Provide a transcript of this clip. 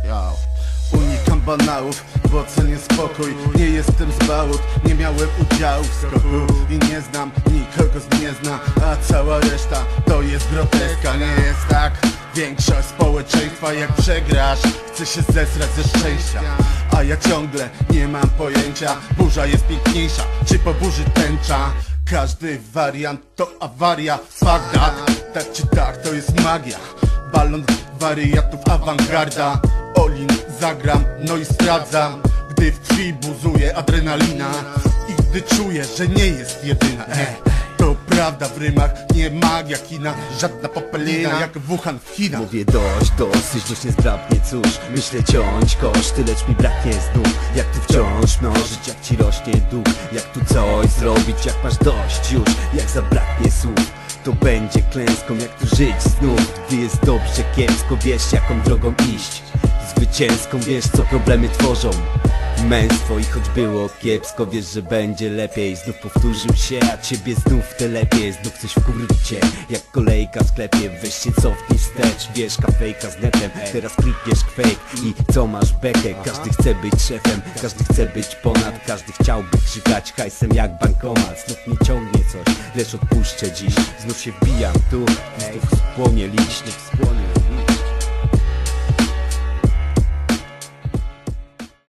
Unikam banałów, bo cenię spokój. Nie jestem z bałut, nie miałem udziału w skoku i nie znam nikogo z gniezna, a cała reszta to jest groteska. Nie jest tak, większość społeczeństwa jak przegrasz chce się zesrać ze szczęścia, a ja ciągle nie mam pojęcia. Burza jest piękniejsza, czy po burzy tęcza? Każdy wariant to awaria. Fuck that, tak czy tak to jest magia. Balon wariatów, awangarda. Olin zagram, no i zdradzam, gdy w krwi buzuje adrenalina i gdy czuję, że nie jest jedyna. To prawda w rymach, nie magia kina, żadna popelina jak Wuhan w Chinach. Mówię dosyć niezgrabnie, cóż. Myślę ciąć koszty, lecz mi braknie znów. Jak tu wciąż mnożyć, jak ci rośnie dług. Jak tu coś zrobić, jak masz dość już. Jak zabraknie słów, to będzie klęską. Jak tu żyć znów, gdy jest dobrze, kiepsko. Wiesz jaką drogą iść, zwycięską. Wiesz co problemy tworzą męstwo i choć było kiepsko, wiesz, że będzie lepiej. Znów powtórzył się, a ciebie znów te lepiej. Znów coś wkurwi cię, jak kolejka w sklepie. Weź się cofnij wstecz, wiesz, kafejka z netem. Teraz klikniesz fake i co masz bekę. Każdy chce być szefem, każdy chce być ponad. Każdy chciałby krzykać hajsem jak bankomat. Znów mnie ciągnie coś, lecz odpuszczę dziś. Znów się wbijam tu, znów spłonie liść.